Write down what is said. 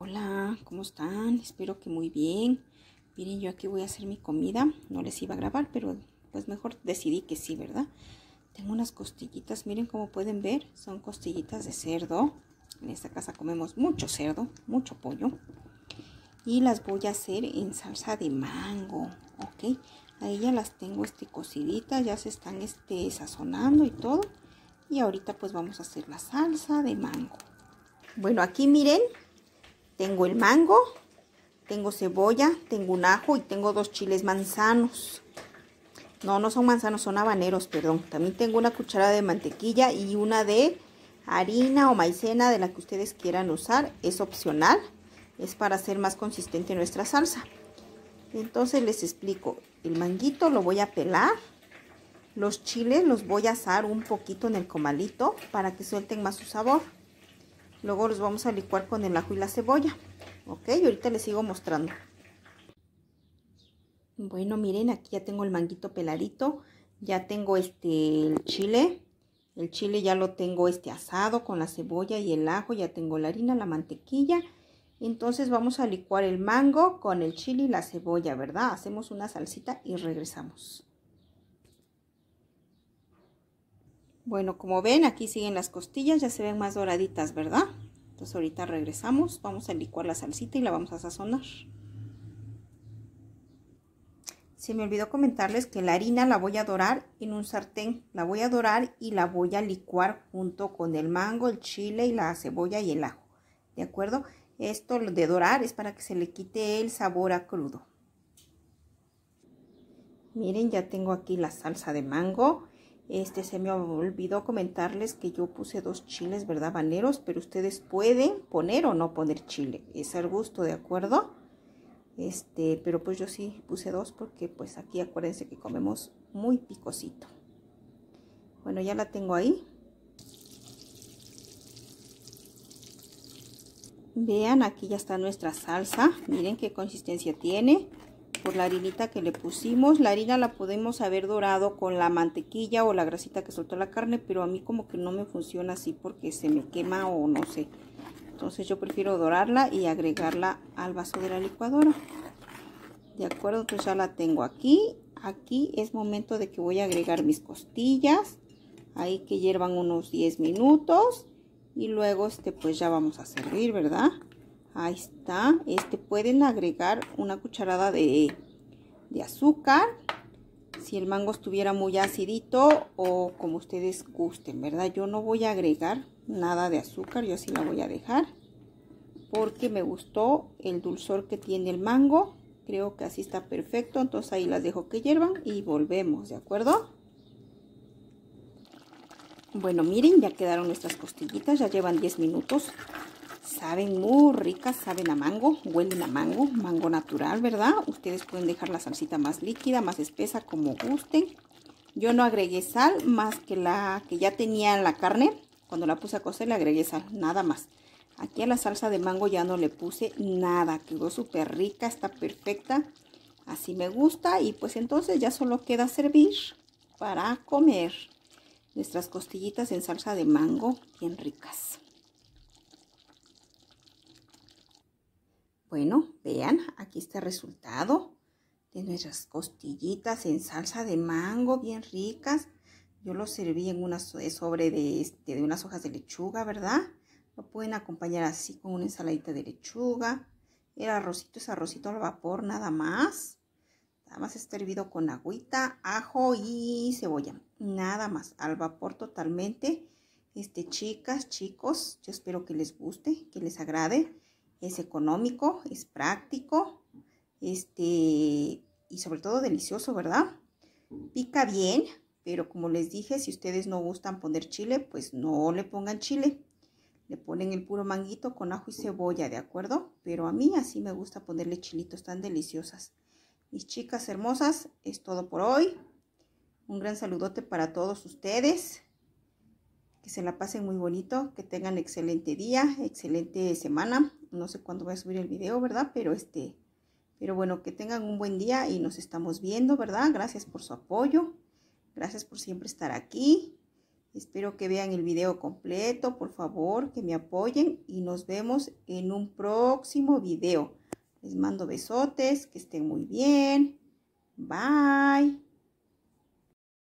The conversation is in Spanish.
Hola, ¿cómo están? Espero que muy bien. Miren, yo aquí voy a hacer mi comida. No les iba a grabar, pero pues mejor decidí que sí, ¿verdad? Tengo unas costillitas, miren cómo pueden ver. Son costillitas de cerdo. En esta casa comemos mucho cerdo, mucho pollo. Y las voy a hacer en salsa de mango, ¿ok? Ahí ya las tengo cociditas, ya se están sazonando y todo. Y ahorita pues vamos a hacer la salsa de mango. Bueno, aquí miren. Tengo el mango, tengo cebolla, tengo un ajo y tengo 2 chiles manzanos. No son manzanos, son habaneros, perdón. También tengo una cucharada de mantequilla y una de harina o maicena, de la que ustedes quieran usar. Es opcional, es para hacer más consistente nuestra salsa. Entonces les explico. El manguito lo voy a pelar. Los chiles los voy a asar un poquito en el comalito para que suelten más su sabor. Luego los vamos a licuar con el ajo y la cebolla. Ok, ahorita les sigo mostrando. Bueno, miren, aquí ya tengo el manguito peladito. Ya tengo el chile. El chile ya lo tengo asado con la cebolla y el ajo. Ya tengo la harina, la mantequilla. Entonces vamos a licuar el mango con el chile y la cebolla, ¿verdad? Hacemos una salsita y regresamos. Bueno, como ven, aquí siguen las costillas, ya se ven más doraditas, ¿verdad? Entonces ahorita regresamos, vamos a licuar la salsita y la vamos a sazonar. Se me olvidó comentarles que la harina la voy a dorar en un sartén. La voy a dorar y la voy a licuar junto con el mango, el chile y la cebolla y el ajo. ¿De acuerdo? Esto de dorar es para que se le quite el sabor a crudo. Miren, ya tengo aquí la salsa de mango. Se me olvidó comentarles que yo puse 2 chiles, ¿verdad? Habaneros, pero ustedes pueden poner o no poner chile. Es al gusto, ¿de acuerdo? Pero pues yo sí puse 2 porque pues aquí acuérdense que comemos muy picosito. Bueno, ya la tengo ahí. Vean, aquí ya está nuestra salsa. Miren qué consistencia tiene. Por la harinita que le pusimos. La harina la podemos haber dorado con la mantequilla o la grasita que soltó la carne, pero a mí como que no me funciona así porque se me quema o no sé. Entonces yo prefiero dorarla y agregarla al vaso de la licuadora. De acuerdo, entonces ya la tengo aquí. Aquí es momento de que voy a agregar mis costillas. Ahí que hiervan unos 10 minutos. Y luego pues ya vamos a servir, ¿verdad? Ahí está. Pueden agregar una cucharada de azúcar. Si el mango estuviera muy acidito o como ustedes gusten, ¿verdad? Yo no voy a agregar nada de azúcar. Yo así la voy a dejar. Porque me gustó el dulzor que tiene el mango. Creo que así está perfecto. Entonces ahí las dejo que hiervan y volvemos, ¿de acuerdo? Bueno, miren, ya quedaron nuestras costillitas. Ya llevan 10 minutos. Saben muy ricas, saben a mango, huelen a mango, mango natural, ¿verdad? Ustedes pueden dejar la salsita más líquida, más espesa, como gusten. Yo no agregué sal más que la que ya tenía en la carne. Cuando la puse a cocer le agregué sal, nada más. Aquí a la salsa de mango ya no le puse nada, quedó súper rica, está perfecta. Así me gusta y pues entonces ya solo queda servir para comer nuestras costillitas en salsa de mango, bien ricas. Bueno, vean, aquí está el resultado de nuestras costillitas en salsa de mango, bien ricas. Yo lo serví en una sobre de unas hojas de lechuga, ¿verdad? Lo pueden acompañar así con una ensaladita de lechuga. El arrocito es arrocito al vapor, nada más. Nada más está hervido con agüita, ajo y cebolla. Nada más, al vapor totalmente. Chicas, chicos, yo espero que les guste, que les agrade. Es económico, es práctico, y sobre todo delicioso, ¿verdad? Pica bien, pero como les dije, si ustedes no gustan poner chile, pues no le pongan chile. Le ponen el puro manguito con ajo y cebolla, ¿de acuerdo? Pero a mí así me gusta ponerle chilitos, tan deliciosas. Mis chicas hermosas, es todo por hoy. Un gran saludote para todos ustedes. Que se la pasen muy bonito, que tengan excelente día, excelente semana. No sé cuándo voy a subir el video, ¿verdad? Pero bueno, que tengan un buen día y nos estamos viendo, ¿verdad? Gracias por su apoyo. Gracias por siempre estar aquí. Espero que vean el video completo, por favor, que me apoyen y nos vemos en un próximo video. Les mando besotes, que estén muy bien. Bye.